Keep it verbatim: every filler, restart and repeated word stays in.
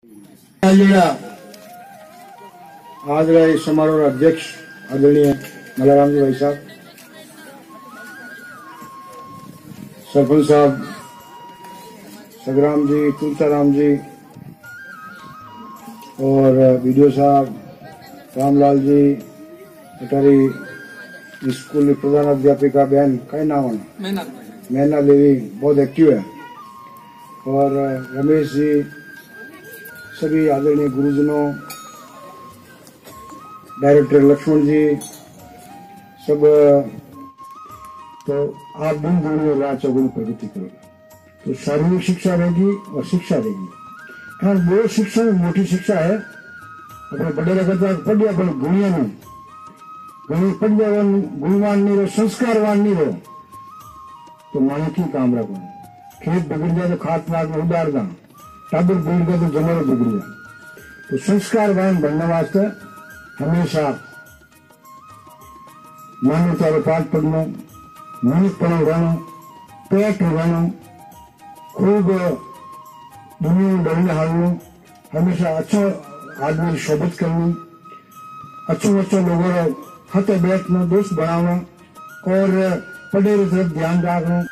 आज का इस समारोह अध्यक्ष आदरणीय मलाराम जी भाई साहब, सरपंच साहब सगराम जी, तुलसाराम जी और वीडियो साहब रामलाल जी, अटारी स्कूल प्रधान अध्यापिका बहन का नाम है मैना देवी, बहुत एक्टिव है, और रमेश जी, सभी आदरणीय गुरुजनों, डायरेक्टर लक्ष्मण जी, सब। तो आप दिन दुनिया रात चौगुनी प्रगति करोगे तो शारीरिक शिक्षा रहेगी और शिक्षा रहेगी। हाँ, वो शिक्षा मोटी शिक्षा है, अपने बड़े लगता पढ़िया पर गुणिया नहीं, गुणी पढ़िया गुणवान नहीं रहो, संस्कारवान नहीं रहो तो मानकी काम रखो। खेत बिगड़ जाए तो खात नाक में उदार दा, टाबर बिगड़ गया तो जमाना बिगड़ गया। तो संस्कारवान बनने वास्ते हमेशा मानवता का पाठ पढ़ना, मनुष्यपना रहना, पेट रहना, खूब दुनिया में डरने हारना, हमेशा अच्छा आदमी शोभित करनी, अच्छे अच्छे लोगों हाथे बैठना, दोस्त बनाना और पढ़े तरफ ध्यान रखना।